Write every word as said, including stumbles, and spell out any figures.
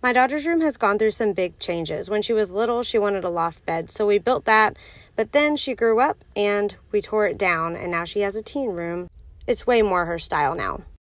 My daughter's room has gone through some big changes. When she was little, she wanted a loft bed, so we built that, but then she grew up and we tore it down, and now she has a teen room. It's way more her style now.